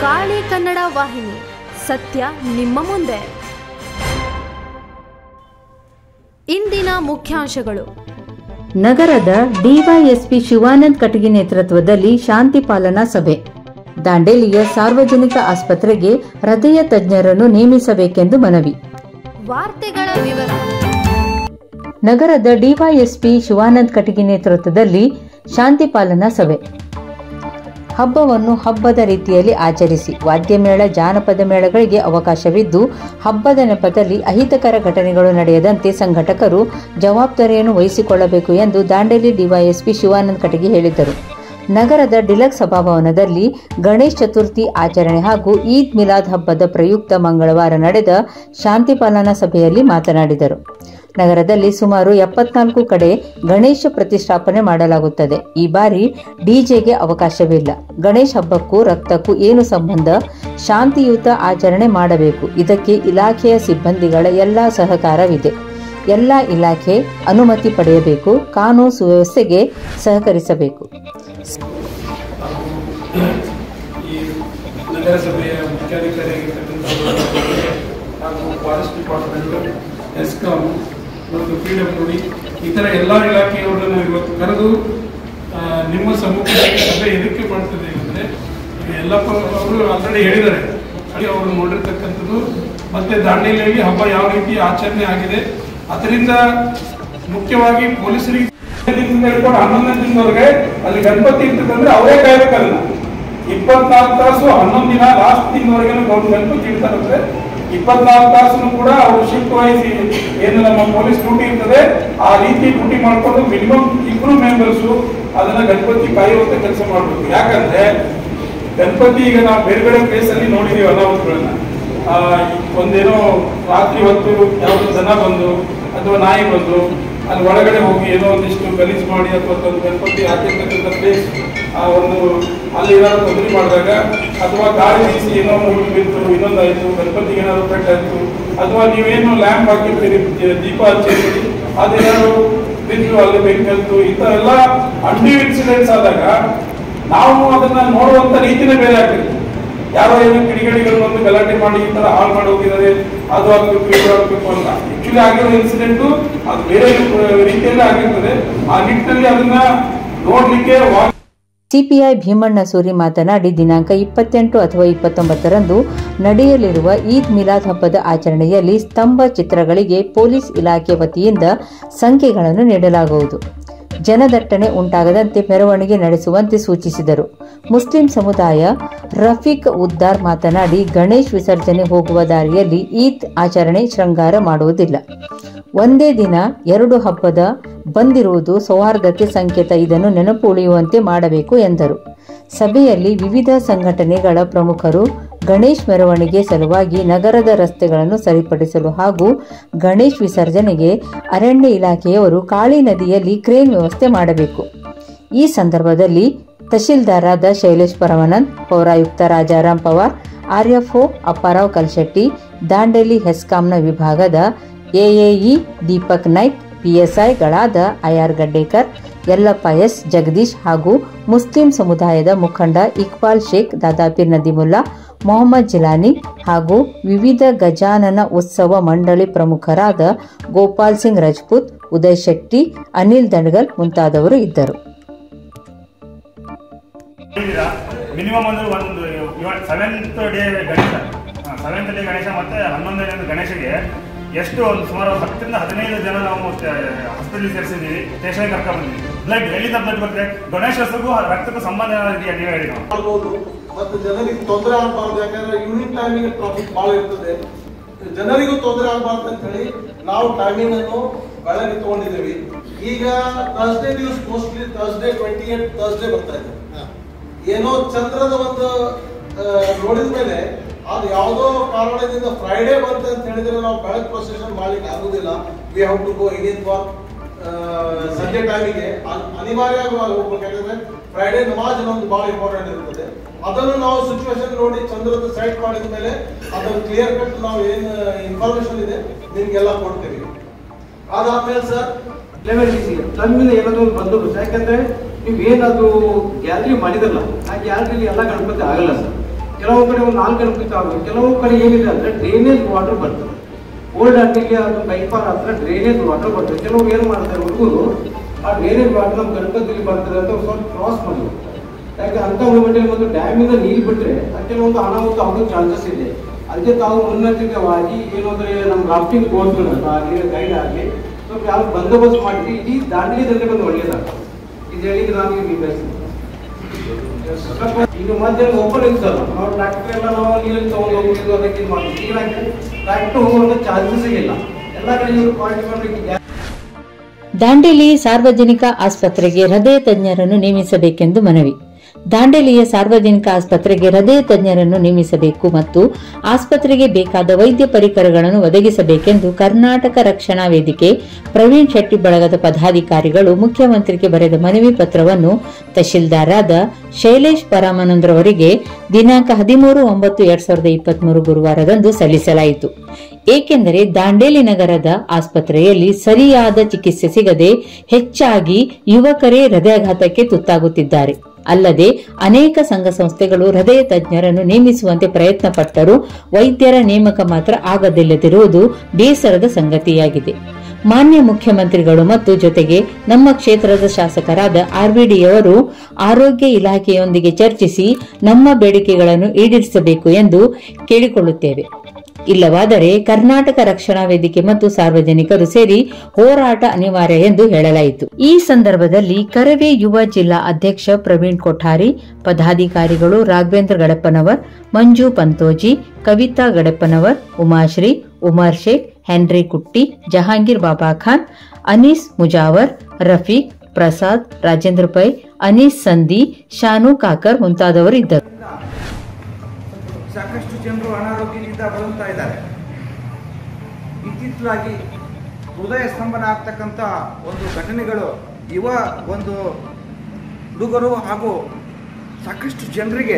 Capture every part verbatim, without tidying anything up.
ಕಾಳಿ ಕನ್ನಡ ವಾಹಿನಿ, ಸತ್ಯ ನಿಮ್ಮ ಮುಂದೆ. ಇಂದಿನ ಮುಖ್ಯಾಂಶಗಳು. ನಗರದ ಡಿವೈಎಸ್ಪಿ ಶಿವಾನಂದ್ ಕಟಗಿ ನೇತೃತ್ವದಲ್ಲಿ ಶಾಂತಿ ಪಾಲನಾ ಸಭೆ. ದಾಂಡೇಲಿಯ ಸಾರ್ವಜನಿಕ ಆಸ್ಪತ್ರೆಗೆ ಹೃದಯ ತಜ್ಞರನ್ನು ನೇಮಿಸಬೇಕೆಂದು ಮನವಿ. ವಾರ್ತೆಗಳ ವಿವರ. ನಗರದ ಡಿವೈಎಸ್ಪಿ ಶಿವಾನಂದ್ ಕಟಗಿ ನೇತೃತ್ವದಲ್ಲಿ ಶಾಂತಿ ಪಾಲನಾ ಸಭೆ. ಹಬ್ಬವನ್ನು ಹಬ್ಬದ ರೀತಿಯಲ್ಲಿ ಆಚರಿಸಿ, ವಾದ್ಯಮೇಳ, ಜಾನಪದ ಮೇಳಗಳಿಗೆ ಅವಕಾಶವಿದ್ದು, ಹಬ್ಬದ ನೆಪದಲ್ಲಿ ಅಹಿತಕರ ಘಟನೆಗಳು ನಡೆಯದಂತೆ ಸಂಘಟಕರು ಜವಾಬ್ದಾರಿಯನ್ನು ವಹಿಸಿಕೊಳ್ಳಬೇಕು ಎಂದು ದಾಂಡೇಲಿ ಡಿವೈಎಸ್ಪಿ ಶಿವಾನಂದ್ ಕಟಗಿ ಹೇಳಿದರು. ನಗರದ ಡಿಲಕ್ಸ್ ಸಭಾಭವನದಲ್ಲಿ ಗಣೇಶ ಚತುರ್ಥಿ ಆಚರಣೆ ಹಾಗೂ ಈದ್ ಮಿಲಾದ್ ಹಬ್ಬದ ಪ್ರಯುಕ್ತ ಮಂಗಳವಾರ ನಡೆದ ಶಾಂತಿ ಪಾಲನಾ ಸಭೆಯಲ್ಲಿ ಮಾತನಾಡಿದರು. ನಗರದಲ್ಲಿ ಸುಮಾರು ಎಪ್ಪತ್ನಾಲ್ಕು ಕಡೆ ಗಣೇಶ ಪ್ರತಿಷ್ಠಾಪನೆ ಮಾಡಲಾಗುತ್ತದೆ. ಈ ಬಾರಿ ಡಿಜೆಗೆ ಅವಕಾಶವಿಲ್ಲ. ಗಣೇಶ ಹಬ್ಬಕ್ಕೂ ರಕ್ತಕ್ಕೂ ಏನು ಸಂಬಂಧ? ಶಾಂತಿಯುತ ಆಚರಣೆ ಮಾಡಬೇಕು. ಇದಕ್ಕೆ ಇಲಾಖೆಯ ಸಿಬ್ಬಂದಿಗಳ ಎಲ್ಲಾ ಸಹಕಾರವಿದೆ. ಎಲ್ಲ ಇಲಾಖೆ ಅನುಮತಿ ಪಡೆಯಬೇಕು. ಕಾನೂನು ಸುವ್ಯವಸ್ಥೆಗೆ ಸಹಕರಿಸಬೇಕು. ನಗರಸಭೆಯ ಮುಖ್ಯಾಧಿಕಾರಿಯಾಗಿರ್ತಕ್ಕಂಥ ಹಾಗೂ ಫಾರೆಸ್ಟ್ ಡಿಪಾರ್ಟ್ಮೆಂಟ್, ಎಸ್ಕಾಂ ಮತ್ತು ಪಿ ಡಬ್ಲ್ಯೂ ಡಿ ಇತರ ಎಲ್ಲ ಇಲಾಖೆಯವರನ್ನು ಇವತ್ತು ಕರೆದು ನಿಮ್ಮ ಸಮ್ಮುಖದಲ್ಲಿ ಸಭೆ ಎದಕ್ಕೆ ಮಾಡ್ತದೆ ಅಂದರೆ, ಎಲ್ಲಪ್ಪ ಅವರು ಆಲ್ರೆಡಿ ಹೇಳಿದ್ದಾರೆ, ಅವರು ನೋಡಿರ್ತಕ್ಕಂಥದ್ದು ಮತ್ತೆ ದಾಂಡೇಲಿಯಲ್ಲಿ ಹಬ್ಬ ಯಾವ ರೀತಿ ಆಚರಣೆ ಆಗಿದೆ, ಅದರಿಂದ ಮುಖ್ಯವಾಗಿ ಪೊಲೀಸರಿಗೆ ಹಿಡ್ಕೊಂಡು ಹನ್ನೊಂದನೇ ದಿನದವರೆಗೆ ಅಲ್ಲಿ ಗಣಪತಿ ಇರ್ತದಂದ್ರೆ ಅವರೇ ಕಾಯ್ಬೇಕಲ್ಲ. ಇಪ್ಪತ್ನಾಲ್ಕು ತಾಸು ಹನ್ನೊಂದು ದಿನ ಲಾಸ್ಟ್ ದಿನದವರೆಗೆ ಗಣಪತಿ ಇಡ್ತಾರಂದ್ರೆ ಇಪ್ಪತ್ನಾಲ್ಕು ತಾಸು ಕೂಡ ಅವರು ಶಿಫ್ಟ್ ವಹಿಸಿ ಏನು ನಮ್ಮ ಪೊಲೀಸ್ ಡ್ಯೂಟಿ ಇರ್ತದೆ ಆ ರೀತಿ ಡ್ಯೂಟಿ ಮಾಡ್ಕೊಂಡು ಮಿನಿಮಮ್ ಇಬ್ರು ಮೆಂಬರ್ಸು ಅದನ್ನ ಗಣಪತಿ ಕಾಯುವಂತ ಕೆಲಸ ಮಾಡ್ಬೇಕು. ಯಾಕಂದ್ರೆ ಗಣಪತಿ ಈಗ ನಾವು ಬೇರೆ ಬೇರೆ ಪ್ಲೇಸ್ ಅಲ್ಲಿ ನೋಡಿದೀವಿ ಅನಾಹುತಗಳನ್ನ. ಆ ಒಂದೇನೋ ರಾತ್ರಿ ಹೊತ್ತು ಯಾವ್ದು ದನ ಬಂದು ಅಥವಾ ನಾಯಿ ಬಂದು ಅಲ್ಲಿ ಒಳಗಡೆ ಹೋಗಿ ಏನೋ ಒಂದಿಷ್ಟು ಗಲೀಜು ಮಾಡಿ ಅಥವಾ ಒಂದು ಗಣಪತಿ ಹಾಕಿರ್ತಕ್ಕಂಥ ಪ್ಲೇಸ್ ಆ ಒಂದು ಅಲ್ಲಿ ಏನಾದ್ರು ತೊಂದರೆ ಮಾಡಿದಾಗ ಅಥವಾ ಗಾಳಿ ಬೀಸಿ ಏನೋ ಮುಗಿ ಬಿತ್ತು, ಇನ್ನೊಂದಾಯ್ತು, ಗಣಪತಿಗೆ ಏನಾದ್ರು ಪೆಟ್ಟಾಯ್ತು, ಅಥವಾ ನೀವೇನು ಲ್ಯಾಂಪ್ ಹಾಕಿರ್ತೀರಿ, ದೀಪ ಹಚ್ಚಿರ್ತೀರಿ, ಅದೇನಾದ್ರು ಬಿದ್ದು ಅಲ್ಲಿ ಬೆಂಕತ್ತು, ಈ ಥರ ಎಲ್ಲ ಅನ್ಡ್ಯೂ ಇನ್ಸಿಡೆಂಟ್ಸ್ ಆದಾಗ ನಾವು ಅದನ್ನ ನೋಡುವಂತ ರೀತಿನೇ ಬೇರೆ ಆಗ್ತದೆ. ಯಾರೋ ಏನೋ ಕಿಡಿಗೇಡಿಗಳು ಬಂದು ಗಲಾಟೆ ಮಾಡಿ ಈ ತರ ಹಾಳು ಮಾಡಿ ಹೋಗಿದ್ದಾರೆ, ಅದು ಆಗ್ಬೇಕು ಇದು ಆಗ್ಬೇಕು ಅಂತ. ಆಕ್ಚುಲಿ ಆಗಿರೋ ಇನ್ಸಿಡೆಂಟು ಅದು ಬೇರೆ ರೀತಿಯಲ್ಲೇ ಆಗಿರ್ತದೆ. ಆ ನಿಟ್ಟಿನಲ್ಲಿ ಅದನ್ನ ನೋಡ್ಲಿಕ್ಕೆ ಸಿಪಿಐ ಭೀಮಣ್ಣ ಸೂರಿ ಮಾತನಾಡಿ, ದಿನಾಂಕ ಇಪ್ಪತ್ತೆಂಟು ಅಥವಾ ಇಪ್ಪತ್ತೊಂಬತ್ತರಂದು ನಡೆಯಲಿರುವ ಈದ್ ಮಿಲಾದ್ ಹಬ್ಬದ ಆಚರಣೆಯಲ್ಲಿ ಸ್ತಂಭ ಚಿತ್ರಗಳಿಗೆ ಪೊಲೀಸ್ ಇಲಾಖೆ ವತಿಯಿಂದ ಸಂಖ್ಯೆಗಳನ್ನು ನೀಡಲಾಗುವುದು. ಜನದಟ್ಟಣೆ ಉಂಟಾಗದಂತೆ ಮೆರವಣಿಗೆ ನಡೆಸುವಂತೆ ಸೂಚಿಸಿದರು. ಮುಸ್ಲಿಂ ಸಮುದಾಯ ರಫೀಕ್ ಉದ್ದಾರ್ ಮಾತನಾಡಿ, ಗಣೇಶ್ ವಿಸರ್ಜನೆ ಹೋಗುವ ದಾರಿಯಲ್ಲಿ ಈದ್ ಆಚರಣೆ ಶೃಂಗಾರ ಮಾಡುವುದಿಲ್ಲ. ಒಂದೇ ದಿನ ಎರಡು ಹಬ್ಬದ ಬಂದಿರುವುದು ಸೌಹಾರ್ದತೆ ಸಂಕೇತ. ಇದನ್ನು ನೆನಪು ಉಳಿಯುವಂತೆ ಮಾಡಬೇಕು ಎಂದರು. ಸಭೆಯಲ್ಲಿ ವಿವಿಧ ಸಂಘಟನೆಗಳ ಪ್ರಮುಖರು ಗಣೇಶ್ ಮೆರವಣಿಗೆ ಸಲುವಾಗಿ ನಗರದ ರಸ್ತೆಗಳನ್ನು ಸರಿಪಡಿಸಲು ಹಾಗೂ ಗಣೇಶ್ ವಿಸರ್ಜನೆಗೆ ಅರಣ್ಯ ಇಲಾಖೆಯವರು ಕಾಳಿ ನದಿಯಲ್ಲಿ ಕ್ರೇನ್ ವ್ಯವಸ್ಥೆ ಮಾಡಬೇಕು. ಈ ಸಂದರ್ಭದಲ್ಲಿ ತಹಶೀಲ್ದಾರಾದ ಶೈಲೇಶ್ ಪರಮಾನಂದ್, ಪೌರಾಯುಕ್ತ ರಾಜಾರಾಮ್ ಪವಾರ್, ಆರ್ಎಫ್ಒ ಅಪ್ಪಾರಾವ್ ಕಲ್ಶೆಟ್ಟಿ, ದಾಂಡೇಲಿ ಹೆಸ್ಕಾಂನ ವಿಭಾಗದ ಎಎಇ ದೀಪಕ್ ನಾಯ್ಕ್, ಪಿಎಸ್ಐಗಳಾದ ಐಆರ್ ಗಡ್ಡೇಕರ್, ಯಲ್ಲಪ್ಪ ಎಸ್, ಜಗದೀಶ್ ಹಾಗೂ ಮುಸ್ಲಿಂ ಸಮುದಾಯದ ಮುಖಂಡ ಇಕ್ಬಾಲ್ ಶೇಖ್, ದಾದಾಪೀರ್ ನದೀಮುಲ್ಲಾ, ಮೊಹಮ್ಮದ್ ಜಿಲಾನಿ ಹಾಗೂ ವಿವಿಧ ಗಜಾನನ ಉತ್ಸವ ಮಂಡಳಿ ಪ್ರಮುಖರಾದ ಗೋಪಾಲ್ ಸಿಂಗ್ ರಜಪೂತ್, ಉದಯ್ ಶೆಟ್ಟಿ, ಅನಿಲ್ ದಂಡಗಲ್ ಮುಂತಾದವರು ಇದ್ದರು. ಮಿನಿಮಮ್ ಒಂದು ಒಂದು seventh day Ganesha seventh day Ganesha ಮತ್ತೆ ಹನ್ನೊಂದನೇ ಗಣೇಶಗೆ ಎಷ್ಟು ಒಂದು ಸುಮಾರು ಹತ್ತರಿಂದ ಹದಿನೈದು ಜನ ನಾವು ಹಾಸ್ಪಿಟಲ್ ಸೇರಿಸಿದ್ದೀವಿ, ಸ್ಟೇಷನ್ ಕರ್ಕೊಂಡು ಬಂದಿದ್ದೀವಿ. ಬ್ಲಡ್ ಎಲ್ಲಿಂದ ಬ್ಲಡ್ ಬರ್ತದೆ? ಗಣೇಶಗೂ ರಕ್ತಕ್ಕೂ ಸಂಬಂಧ ಇದೆಯಾ? ನೀವು ಹೇಳಿ. ಮಾಡ್ಬೋದು ಮತ್ತು ಜನರಿಗೆ ತೊಂದರೆ ಆಗಬಾರ್ದು. ಯಾಕಂದ್ರೆ ಈವ್ನಿಂಗ್ ಟೈಮಿಗೆ ಟ್ರಾಫಿಕ್ ಭಾಳ ಇರ್ತದೆ, ಜನರಿಗೂ ತೊಂದರೆ ಆಗಬಾರ್ದು ಅಂತ ಹೇಳಿ ನಾವು ಟೈಮಿಂಗ್ ಅನ್ನು ಬೆಳಗ್ಗೆ ತಗೊಂಡಿದ್ದೀವಿ. ಈಗ ಥರ್ಸ್ಡೇ ದಿವಸ mostly Thursday twenty eight Thursday ಬರ್ತಾ ಇದೆ. ಏನೋ ಚಂದ್ರದ ಒಂದು ನೋಡಿದ ಮೇಲೆ ಅದು ಯಾವುದೋ ಕಾರಣದಿಂದ ಫ್ರೈಡೇ ಬಂತ ಅಂತ ಹೇಳಿದ್ರೆ ನಾವು ಬೆಳಗ್ಗೆ ಪ್ರೊಸೆಷನ್ ಮಾಡ್ಲಿಕ್ಕೆ ಆಗುದಿಲ್ಲ. We have to go again for ಸಂಜೆ ಟೈಮಿಗೆ ಅನಿವಾರ್ಯವಾಗಿ ಹೋಗ್ಬೇಕು. ಯಾಕಂದ್ರೆ ಫ್ರೈಡೇ ನಮಾಜ್ ನಮ್ದು ಬಹಳ ಇಂಪಾರ್ಟೆಂಟ್ ಇರ್ತದೆ. ಅದನ್ನು ನಾವು ಸಿಚುವೇಶನ್ ನೋಡಿ ಚಂದ್ರದ ಸೈಟ್ ಮಾಡಿದ ಮೇಲೆ ಅದನ್ನು ಕ್ಲಿಯರ್ ಕಟ್ ನಾವು ಏನು ಇನ್ಫಾರ್ಮೇಶನ್ ಇದೆ ನಿಮ್ಗೆಲ್ಲ ಕೊಡ್ತೀವಿ. ಅದಾದ್ಮೇಲೆ ಸರ್ ಲೆವೆಲ್ ನಮ್ಮಿಂದ ಏನಾದ್ರು ಬಂದೋಬಸ್ತ್, ಯಾಕಂದ್ರೆ ನೀವು ಏನದು ಗ್ಯಾಲರಿ ಮಾಡಿದ್ರಲ್ಲ ಆ ಗ್ಯಾಲರಿಲಿ ಎಲ್ಲ ಗಣಪತಿ ಆಗಲ್ಲ ಸರ್. ಕೆಲವು ಕಡೆ ಒಂದು ನಾಲ್ಕು ಗಂಟೆ ಆಗುತ್ತೆ. ಕೆಲವು ಕಡೆ ಏನಿದೆ ಅಂದರೆ ಡ್ರೈನೇಜ್ ವಾಟರ್ ಬರ್ತದೆ. ಓಲ್ಡ್ ಹಟ್ಟಿಗೆ ಅದು ಕೈಪಾರ ಹತ್ರ ಡ್ರೈನೇಜ್ ವಾಟರ್ ಬರ್ತದೆ. ಕೆಲವರು ಏನು ಮಾಡ್ತಾರೆ ಹುಡುಗರು ಆ ಡ್ರೈನೇಜ್ ವಾಟರ್ ನಮ್ಮ ಗಣಪತಿಯಲ್ಲಿ ಬರ್ತದೆ ಅಂತ ಸ್ವಲ್ಪ ಕ್ರಾಸ್ ಮಾಡಿದ್ರು. ಯಾಕೆ ಅಂಥ ಮೂಮೆಂಟಲ್ಲಿ ಒಂದು ಡ್ಯಾಮಿಂದ ನೀರು ಬಿಟ್ಟರೆ ಕೆಲವೊಂದು ಅನಾಹುತ ಆಗೋ ಚಾನ್ಸಸ್ ಇದೆ. ಅದಕ್ಕೆ ತಾವು ಮುನ್ನೆಚ್ಚರಿಕೆವಾಗಿ ಏನಂದರೆ ನಮ್ಮ ರಾಫ್ಟಿಂಗ್ ಬೋಟ್ಗಳನ್ನ ಆಗಲಿ ಗೈಡ್ ಆಗಲಿ ಸ್ವಲ್ಪ ಯಾವ ಬಂದೋಬಸ್ತ್ ಮಾಡಿದ್ವಿ ಇಡೀ ದಾಂಡೇಲಿ ಜನರಿಗೆ ಒಂದು ಒಳ್ಳೆಯದಾಗ್ತದೆ. ಇದು ಹೇಳಿದ್ರೆ ನಾನು ಈಗ ಬಯಸ್ತೀನಿ. ಈಗ ಮಧ್ಯ ಓಪನ್ ಇರ್ತಲ್ಲ, ನಾವು ಟ್ರ್ಯಾಕ್ಟರ್ ಎಲ್ಲ ನಾವು ನೀರಲ್ಲಿ ತಗೊಂಡು ಹೋಗ್ತಿದ್ವಿ, ಅದಕ್ಕೆ ಇದು ಮಾಡ್ತೀವಿ. ಈಗ ಟ್ರ್ಯಾಕ್ಟರ್ ಹೋಗುವಂಥ ಚಾನ್ಸಸ್ ಇಲ್ಲ. ಎಲ್ಲ ಕಡೆ ಇವರು ಕ್ವಾಲಿಟಿ ಮಾಡಬೇಕು. ದಾಂಡೇಲಿ ಸಾರ್ವಜನಿಕ ಆಸ್ಪತ್ರೆಗೆ ಹೃದಯ ತಜ್ಞರನ್ನು ನೇಮಿಸಬೇಕೆಂದು ಮನವಿ. ದಾಂಡೇಲಿಯ ಸಾರ್ವಜನಿಕ ಆಸ್ಪತ್ರೆಗೆ ಹೃದಯ ತಜ್ಞರನ್ನು ನೇಮಿಸಬೇಕು ಮತ್ತು ಆಸ್ಪತ್ರೆಗೆ ಬೇಕಾದ ವೈದ್ಯ ಪರಿಕರಗಳನ್ನು ಒದಗಿಸಬೇಕೆಂದು ಕರ್ನಾಟಕ ರಕ್ಷಣಾ ವೇದಿಕೆ ಪ್ರವೀಣ್ ಶೆಟ್ಟಿ ಬಳಗದ ಪದಾಧಿಕಾರಿಗಳು ಮುಖ್ಯಮಂತ್ರಿಗೆ ಬರೆದ ಮನವಿ ಪತ್ರವನ್ನು ತಹಶೀಲ್ದಾರಾದ ಶೈಲೇಶ್ ಪರಮಾನಂದ್ರವರಿಗೆ ದಿನಾಂಕ ಹದಿಮೂರು ಒಂಬತ್ತು ಎರಡ್ ಸಾವಿರದ ಇಪ್ಪತ್ತ್ ಮೂರು ಗುರುವಾರದಂದು ಸಲ್ಲಿಸಲಾಯಿತು. ಏಕೆಂದರೆ ದಾಂಡೇಲಿ ನಗರದ ಆಸ್ಪತ್ರೆಯಲ್ಲಿ ಸರಿಯಾದ ಚಿಕಿತ್ಸೆ ಸಿಗದೆ ಹೆಚ್ಚಾಗಿ ಯುವಕರೇ ಹೃದಯಾಘಾತಕ್ಕೆ ತುತ್ತಾಗುತ್ತಿದ್ದಾರೆ. ಅಲ್ಲದೆ ಅನೇಕ ಸಂಘ ಸಂಸ್ಥೆಗಳು ಹೃದಯ ತಜ್ಞರನ್ನು ನೇಮಿಸುವಂತೆ ಪ್ರಯತ್ನ ಪಟ್ಟರೂ ವೈದ್ಯರ ನೇಮಕ ಮಾತ್ರ ಆಗದಿಲ್ಲದಿರುವುದು ಬೇಸರದ ಸಂಗತಿಯಾಗಿದೆ. ಮಾನ್ಯ ಮುಖ್ಯಮಂತ್ರಿಗಳು ಮತ್ತು ಜೊತೆಗೆ ನಮ್ಮ ಕ್ಷೇತ್ರದ ಶಾಸಕರಾದ ಆರ್ಬಿಡಿಯವರು ಆರೋಗ್ಯ ಇಲಾಖೆಯೊಂದಿಗೆ ಚರ್ಚಿಸಿ ನಮ್ಮ ಬೇಡಿಕೆಗಳನ್ನು ಈಡೇರಿಸಬೇಕು ಎಂದು ಕೇಳಿಕೊಳ್ಳುತ್ತೇವೆ. ಇಲ್ಲವಾದರೆ ಕರ್ನಾಟಕ ರಕ್ಷಣಾ ವೇದಿಕೆ ಮತ್ತು ಸಾರ್ವಜನಿಕರು ಸೇರಿ ಹೋರಾಟ ಅನಿವಾರ್ಯ ಎಂದು ಹೇಳಲಾಯಿತು. ಈ ಸಂದರ್ಭದಲ್ಲಿ ಕರವೇ ಯುವ ಜಿಲ್ಲಾ ಅಧ್ಯಕ್ಷ ಪ್ರವೀಣ್ ಕೊಠಾರಿ, ಪದಾಧಿಕಾರಿಗಳು ರಾಘವೇಂದ್ರ ಗಡಪ್ಪನವರ್, ಮಂಜು ಪಂತೋಜಿ, ಕವಿತಾ ಗಡಪ್ಪನವರ್, ಉಮಾಶ್ರೀ, ಉಮರ್ ಶೇಖ್, ಹೆನ್ರಿ ಕುಟ್ಟಿ, ಜಹಾಂಗೀರ್ ಬಾಬಾ ಖಾನ್, ಅನೀಸ್ ಮುಜಾವರ್, ರಫೀಕ್, ಪ್ರಸಾದ್, ರಾಜೇಂದ್ರ ಪೈ, ಅನೀಸ್ ಸಂದಿ, ಶಾನು ಕಾಕರ್ ಮುಂತಾದವರು ಇದ್ದರು. ಸಾಕಷ್ಟು ಜನರು ಅನಾರೋಗ್ಯದಿಂದ ಬಳಲ್ತಾ ಇದ್ದಾರೆ. ಇತ್ತಿತ್ತಲಾಗಿ ಹೃದಯ ಸ್ತಂಭನ ಆಗ್ತಕ್ಕಂಥ ಒಂದು ಘಟನೆಗಳು ಯುವ ಒಂದು ಹುಡುಗರು ಹಾಗೂ ಸಾಕಷ್ಟು ಜನರಿಗೆ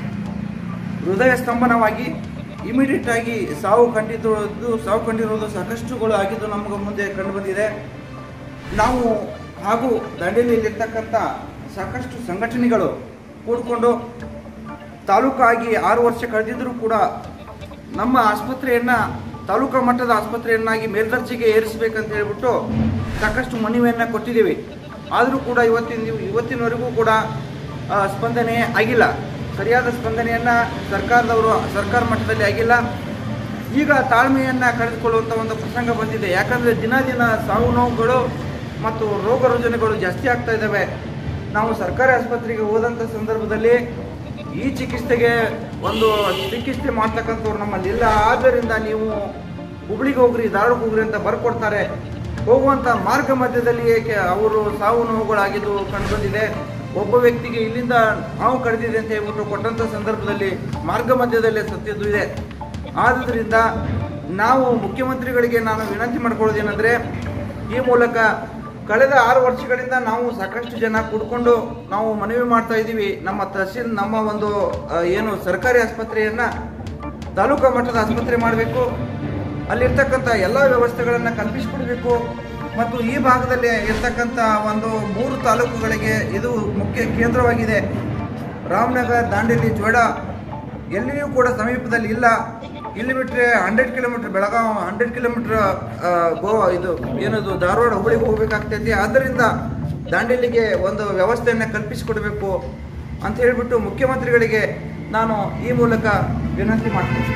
ಹೃದಯ ಸ್ತಂಭನವಾಗಿ ಇಮಿಡಿಯೇಟ್ ಆಗಿ ಸಾವು ಕಂಡಿದ್ದು ಸಾವು ಕಂಡಿರುವುದು ಸಾಕಷ್ಟುಗಳು ಆಗಿದ್ದು ನಮಗೆ ಮುಂದೆ ಕಂಡು ಬಂದಿದೆ. ನಾವು ಹಾಗೂ ದಾಂಡೇಲಿಯಲ್ಲಿರ್ತಕ್ಕಂಥ ಸಾಕಷ್ಟು ಸಂಘಟನೆಗಳು ಕೂಡಿಕೊಂಡು ತಾಲೂಕಾಗಿ ಆರು ವರ್ಷ ಕಳೆದಿದ್ದರೂ ಕೂಡ ನಮ್ಮ ಆಸ್ಪತ್ರೆಯನ್ನು ತಾಲೂಕಾ ಮಟ್ಟದ ಆಸ್ಪತ್ರೆಯನ್ನಾಗಿ ಮೇಲ್ದರ್ಜೆಗೆ ಏರಿಸಬೇಕಂತ ಹೇಳ್ಬಿಟ್ಟು ಸಾಕಷ್ಟು ಮನವಿಯನ್ನು ಕೊಟ್ಟಿದ್ದೀವಿ. ಆದರೂ ಕೂಡ ಇವತ್ತಿನ ಇವತ್ತಿನವರೆಗೂ ಕೂಡ ಸ್ಪಂದನೆ ಆಗಿಲ್ಲ. ಸರಿಯಾದ ಸ್ಪಂದನೆಯನ್ನು ಸರ್ಕಾರದವರು ಸರ್ಕಾರ ಮಟ್ಟದಲ್ಲಿ ಆಗಿಲ್ಲ. ಈಗ ತಾಳ್ಮೆಯನ್ನು ಕಳೆದುಕೊಳ್ಳುವಂಥ ಒಂದು ಪ್ರಸಂಗ ಬಂದಿದೆ. ಯಾಕಂದರೆ ದಿನ ದಿನ ಸಾವು ನೋವುಗಳು ಮತ್ತು ರೋಗ ರುಜಿನಗಳು ಜಾಸ್ತಿ ಆಗ್ತಾ ಇದ್ದಾವೆ. ನಾವು ಸರ್ಕಾರಿ ಆಸ್ಪತ್ರೆಗೆ ಹೋದಂಥ ಸಂದರ್ಭದಲ್ಲಿ ಈ ಚಿಕಿತ್ಸೆಗೆ ಒಂದು ಚಿಕಿತ್ಸೆ ಮಾಡ್ತಕ್ಕಂಥವ್ರು ನಮ್ಮಲ್ಲಿ ಇಲ್ಲ. ಆದ್ದರಿಂದ ನೀವು ಹುಬ್ಳಿಗೆ ಹೋಗ್ರಿ, ಧಾರವಾಡಕ್ಕೆ ಹೋಗ್ರಿ ಅಂತ ಬರ್ಕೊಡ್ತಾರೆ. ಹೋಗುವಂಥ ಮಾರ್ಗ ಮಧ್ಯದಲ್ಲಿ ಏಕೆ ಅವರು ಸಾವು ನೋವುಗಳಾಗಿದ್ದು ಕಂಡುಬಂದಿದೆ. ಒಬ್ಬ ವ್ಯಕ್ತಿಗೆ ಇಲ್ಲಿಂದ ಹಾವು ಕಡಿದಿದೆ ಅಂತ ಹೇಳ್ಬಿಟ್ಟು ಕೊಟ್ಟಂಥ ಸಂದರ್ಭದಲ್ಲಿ ಮಾರ್ಗ ಮಧ್ಯದಲ್ಲೇ ಸತ್ತಿದ್ದು ಇದೆ. ಆದ್ದರಿಂದ ನಾವು ಮುಖ್ಯಮಂತ್ರಿಗಳಿಗೆ ನಾನು ವಿನಂತಿ ಮಾಡ್ಕೊಳ್ಳೋದೇನೆಂದರೆ, ಈ ಮೂಲಕ ಕಳೆದ ಆರು ವರ್ಷಗಳಿಂದ ನಾವು ಸಾಕಷ್ಟು ಜನ ಕೂಡ್ಕೊಂಡು ನಾವು ಮನವಿ ಮಾಡ್ತಾ ಇದ್ದೀವಿ. ನಮ್ಮ ತಹಸೀಲ್ ನಮ್ಮ ಒಂದು ಏನು ಸರ್ಕಾರಿ ಆಸ್ಪತ್ರೆಯನ್ನು ತಾಲೂಕಾ ಮಟ್ಟದ ಆಸ್ಪತ್ರೆ ಮಾಡಬೇಕು, ಅಲ್ಲಿರ್ತಕ್ಕಂಥ ಎಲ್ಲ ವ್ಯವಸ್ಥೆಗಳನ್ನು ಕಲ್ಪಿಸಿಕೊಡಬೇಕು ಮತ್ತು ಈ ಭಾಗದಲ್ಲಿ ಇರ್ತಕ್ಕಂಥ ಒಂದು ಮೂರು ತಾಲೂಕುಗಳಿಗೆ ಇದು ಮುಖ್ಯ ಕೇಂದ್ರವಾಗಿದೆ. ರಾಮನಗರ, ದಾಂಡೇಲಿ, ಜೋಯಿಡಾ ಎಲ್ಲಿಯೂ ಕೂಡ ಸಮೀಪದಲ್ಲಿ ಇಲ್ಲ. ಇಲ್ಲಿ ಬಿಟ್ಟರೆ hundred kilometre Belagavi, hundred kilometre Goa ಇದು ಏನದು ಧಾರವಾಡ ಹುಬ್ಬಳ್ಳಿಗೆ ಹೋಗಬೇಕಾಗ್ತೈತಿ. ಆದ್ದರಿಂದ ದಾಂಡೇಲಿಗೆ ಒಂದು ವ್ಯವಸ್ಥೆಯನ್ನು ಕಲ್ಪಿಸಿಕೊಡಬೇಕು ಅಂತ ಹೇಳಿಬಿಟ್ಟು ಮುಖ್ಯಮಂತ್ರಿಗಳಿಗೆ ನಾನು ಈ ಮೂಲಕ ವಿನಂತಿ ಮಾಡ್ತೀನಿ.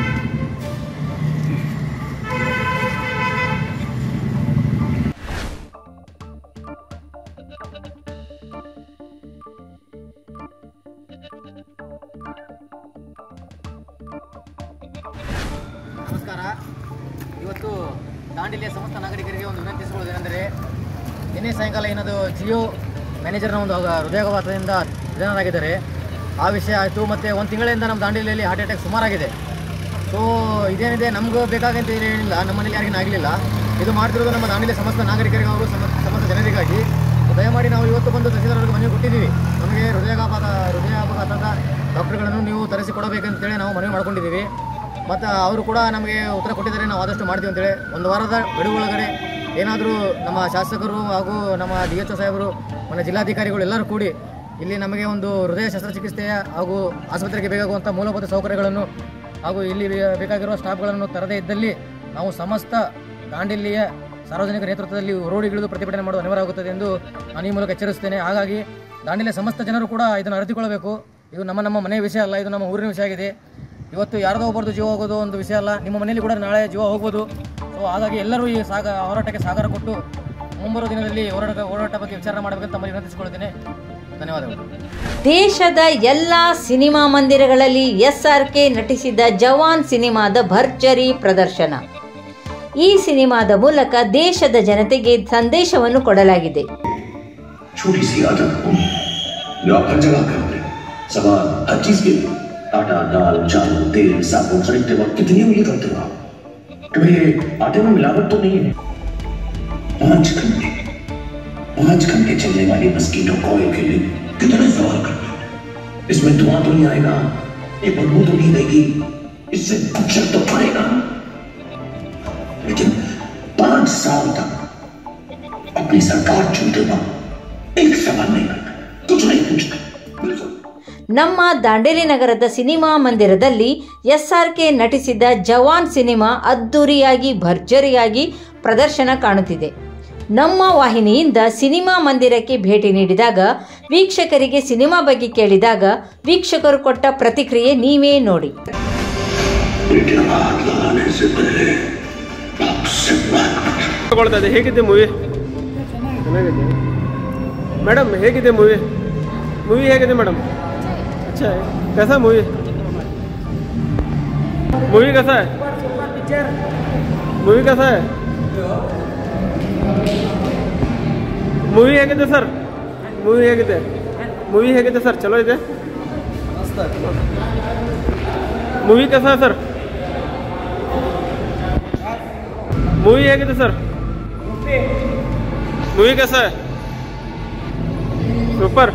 ನಮಸ್ಕಾರ. ಇವತ್ತು ದಾಂಡೇಲಿಯ ಸಮಸ್ತ ನಾಗರಿಕರಿಗೆ ಒಂದು ವಿನಂತಿಸುವುದೇನೆಂದರೆ, ನಿನ್ನೆ ಸಾಯಂಕಾಲ ಏನದು ಜಿಯೋ ಮ್ಯಾನೇಜರ್ನ ಒಂದು ಹೃದಯಾಘಾತದಿಂದ ನಿಧನರಾಗಿದ್ದಾರೆ. ಆ ವಿಷಯ ಆಯಿತು. ಮತ್ತು ಒಂದು ತಿಂಗಳಿಂದ ನಮ್ಮ ದಾಂಡೇಲಿಯಲ್ಲಿ ಹಾರ್ಟ್ ಅಟ್ಯಾಕ್ ಸುಮಾರಾಗಿದೆ. ಸೊ ಇದೇನಿದೆ ನಮಗೂ ಬೇಕಾಗಂತ ಏನಿಲ್ಲ, ನಮ್ಮ ಮನೇಲಿ ಯಾರಿಗೂ ಆಗಲಿಲ್ಲ. ಇದು ಮಾಡ್ತಿರೋದು ನಮ್ಮ ದಾಂಡೇಲಿಯ ಸಮಸ್ತ ನಾಗರಿಕರಿಗೆ ಅವರು ಸಮ ಸಮಸ್ತ ಜನರಿಗಾಗಿ. ದಯಮಾಡಿ ನಾವು ಇವತ್ತು ಬಂದು ತಹಸೀಲ್ದಾರರಿಗೆ ಮನವಿ ಕೊಟ್ಟಿದ್ದೀವಿ. ನಮಗೆ ಹೃದಯಾಘಾತ ಹೃದಯಾಘಾತದ ಡಾಕ್ಟರ್ಗಳನ್ನು ನೀವು ತರಿಸಿಕೊಡಬೇಕಂತೇಳಿ ನಾವು ಮನವಿ ಮಾಡ್ಕೊಂಡಿದ್ದೀವಿ. ಮತ್ತು ಅವರು ಕೂಡ ನಮಗೆ ಉತ್ತರ ಕೊಟ್ಟಿದ್ದಾರೆ, ನಾವು ಆದಷ್ಟು ಮಾಡ್ತೀವಿ ಅಂತೇಳಿ. ಒಂದು ವಾರದ ಗಡುವೊಳಗಡೆ ಏನಾದರೂ ನಮ್ಮ ಶಾಸಕರು ಹಾಗೂ ನಮ್ಮ ಡಿ ಎಚ್ ಒ ಸಾಹೇಬರು, ನಮ್ಮ ಜಿಲ್ಲಾಧಿಕಾರಿಗಳು ಎಲ್ಲರೂ ಕೂಡಿ ಇಲ್ಲಿ ನಮಗೆ ಒಂದು ಹೃದಯ ಶಸ್ತ್ರಚಿಕಿತ್ಸೆಯ ಹಾಗೂ ಆಸ್ಪತ್ರೆಗೆ ಬೇಕಾಗುವಂಥ ಮೂಲಭೂತ ಸೌಕರ್ಯಗಳನ್ನು ಹಾಗೂ ಇಲ್ಲಿ ಬೇಕಾಗಿರುವ ಸ್ಟಾಫ್ಗಳನ್ನು ತರದೇ ಇದ್ದಲ್ಲಿ ನಾವು ಸಮಸ್ತ ದಾಂಡೇಲಿಯ ಸಾರ್ವಜನಿಕ ನೇತೃತ್ವದಲ್ಲಿ ರೋಡಿಗಿಳಿದು ಪ್ರತಿಭಟನೆ ಮಾಡುವ ಅನಿವಾರ್ಯವಾಗುತ್ತದೆ ಎಂದು ನಾನು ಈ ಮೂಲಕ ಎಚ್ಚರಿಸುತ್ತೇನೆ. ಹಾಗಾಗಿ ದಾಂಡೇಲಿಯ ಸಮಸ್ತ ಜನರು ಕೂಡ ಇದನ್ನು ಅರಿತುಕೊಳ್ಳಬೇಕು. ಇದು ನಮ್ಮ ನಮ್ಮ ಮನೆಯ ವಿಷಯ ಅಲ್ಲ, ಇದು ನಮ್ಮ ಊರಿನ ವಿಷಯ ಆಗಿದೆ. ಇವತ್ತು ಯಾರದೋ ಒಬ್ಬರದು ಜೀವ ಹೋಗೋದು ಒಂದು ವಿಷಯ ಅಲ್ಲ, ನಿಮ್ಮ ಮನೆಯಲ್ಲಿ ಕೂಡ ನಾಳೆ ಜೀವ ಹೋಗ್ಬೋದು. ಸೊ ಹಾಗಾಗಿ ಎಲ್ಲರೂ ಈ ಸಾಗ ಹೋರಾಟಕ್ಕೆ ಸಹಕಾರ ಕೊಟ್ಟು ಮುಂಬರುವ ದಿನದಲ್ಲಿ ಹೋರಾಟ ಹೋರಾಟ ಬಗ್ಗೆ ವಿಚಾರ ಮಾಡಬೇಕಂತ ತಮ್ಮಲ್ಲಿ ವಿನಂತಿಸಿಕೊಳ್ಳುತ್ತೇನೆ. ಧನ್ಯವಾದಗಳು. ದೇಶದ ಎಲ್ಲ ಸಿನಿಮಾ ಮಂದಿರಗಳಲ್ಲಿ ಎಸ್ ಆರ್ ಕೆ ನಟಿಸಿದ ಜವಾನ್ ಸಿನಿಮಾದ ಭರ್ಜರಿ ಪ್ರದರ್ಶನ. ಈ ಸಿನಿಮಾದ ಮೂಲಕ ದೇಶದ ಜನತೆಗೆ ಸಂದೇಶವನ್ನು ಕೊಡಲಾಗಿದೆ. छोटी सी आदत जो आप हर जगह करते हैं, सवाल हर चीज के आटा, दाल, चावल, तेल, साबुन खरीदते वक्त कितनी उंगली करते हो आप? कभी आटे में मिलावट तो नहीं है? पांच घंटे पांच घंटे चलने वाली मस्कीटो कॉइल के लिए कितने सवाल करते हैं? इसमें धुआं तो नहीं आएगा, ये बदबू तो नहीं देगी, इससे मच्छर तो आएगा, लेकिन पांच साल तक अपनी सरकार चुनते वक्त एक सवाल नहीं करते, कुछ नहीं पूछते. ನಮ್ಮ ದಾಂಡೇಲಿ ನಗರದ ಸಿನಿಮಾ ಮಂದಿರದಲ್ಲಿ ಎಸ್ ಆರ್ ಕೆ ನಟಿಸಿದ ಜವಾನ್ ಸಿನಿಮಾ ಅದ್ದೂರಿಯಾಗಿ ಭರ್ಜರಿಯಾಗಿ ಪ್ರದರ್ಶನ ಕಾಣುತ್ತಿದೆ. ನಮ್ಮ ವಾಹಿನಿಯಿಂದ ಸಿನಿಮಾ ಮಂದಿರಕ್ಕೆ ಭೇಟಿ ನೀಡಿದಾಗ ವೀಕ್ಷಕರಿಗೆ ಸಿನಿಮಾ ಬಗ್ಗೆ ಕೇಳಿದಾಗ ವೀಕ್ಷಕರು ಕೊಟ್ಟ ಪ್ರತಿಕ್ರಿಯೆ ನೀವೇ ನೋಡಿ. ಹೇಗಿದೆ ಮೂವಿ? ಚೆನ್ನಾಗಿದೆ ಮೇಡಮ್. ಹೇಗಿದೆ ಮೂವಿ? ಮೂವಿ ಹೇಗಿದೆ ಮೇಡಮ್? अच्छा है. कैसा मूवी? मूवी कैसा है? मूवी कैसा है? ಮೂವಿ ಹೇಗಿದೆ ಸರ್? ಮೂವಿ ಹೇಗಿದೆ? ಮೂವಿ ಹೇಗಿದೆ ಸರ್? ಚಲೋ ಇದೆ. ಮೂವಿ कैसा है सर? ಮೂವಿ ಹೇಗಿದೆ ಸರ್? ಮೂವಿ कैसा है? सुपर.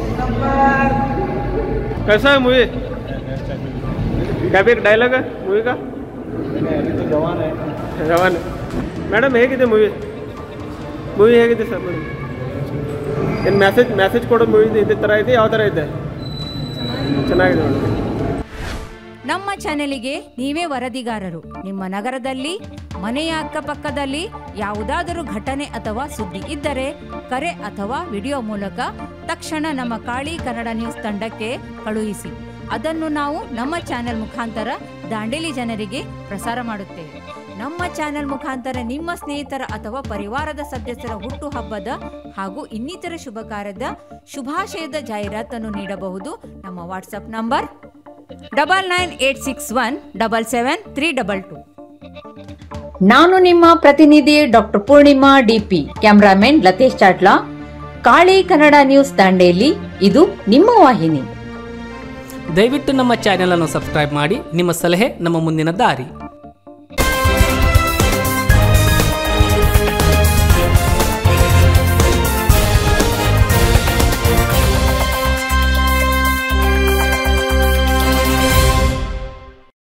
कैसा है मूवी? क्या भी एक डायलॉग है मूवी का? तो जवान है. जवान है. मैडम ಹೇಗಿದೆ ಮೂವಿ? ಮೂವಿ ಹೇಗಿದೆ ಸರ್ ಮೇಡಮ್? ಏನು ಮೆಸೇಜ್ ಮೆಸೇಜ್ ಕೊಡೋ ಮೂವಿ ಇದೇ ಥರ ಇದೆ? ಯಾವ ಥರ ಇದೆ? ಚೆನ್ನಾಗಿದೆ ಮೇಡಮ್. ನಮ್ಮ ಚಾನೆಲಿಗೆ ನೀವೇ ವರದಿಗಾರರು. ನಿಮ್ಮ ನಗರದಲ್ಲಿ, ಮನೆಯ ಅಕ್ಕಪಕ್ಕದಲ್ಲಿ ಯಾವುದಾದರೂ ಘಟನೆ ಅಥವಾ ಸುದ್ದಿ ಇದ್ದರೆ ಕರೆ ಅಥವಾ ವಿಡಿಯೋ ಮೂಲಕ ತಕ್ಷಣ ನಮ್ಮ ಕಾಳಿ ಕನ್ನಡ ನ್ಯೂಸ್ ತಂಡಕ್ಕೆ ಕಳುಹಿಸಿ. ಅದನ್ನು ನಾವು ನಮ್ಮ ಚಾನೆಲ್ ಮುಖಾಂತರ ದಾಂಡೇಲಿ ಜನರಿಗೆ ಪ್ರಸಾರ ಮಾಡುತ್ತೇವೆ. ನಮ್ಮ ಚಾನೆಲ್ ಮುಖಾಂತರ ನಿಮ್ಮ ಸ್ನೇಹಿತರ ಅಥವಾ ಪರಿವಾರದ ಸದಸ್ಯರ ಹುಟ್ಟುಹಬ್ಬದ ಹಾಗೂ ಇನ್ನಿತರ ಶುಭ ಕಾರ್ಯದ ಶುಭಾಶಯದ ಜಾಹೀರಾತನ್ನು ನೀಡಬಹುದು. ನಮ್ಮ WhatsApp number double nine eight six one double seven three double two. ನಾನು ನಿಮ್ಮ ಪ್ರತಿನಿಧಿ doctor Poornima DP, cameraman Latesh Chatla, Kali Kannada news Dandeli. ಇದು ನಿಮ್ಮ ವಾಹಿನಿ. ದಯವಿಟ್ಟು ನಮ್ಮ ಚಾನೆಲ್ ಅನ್ನು ಸಬ್ಸ್ಕ್ರೈಬ್ ಮಾಡಿ. ನಿಮ್ಮ ಸಲಹೆ ನಮ್ಮ ಮುಂದಿನ ದಾರಿ.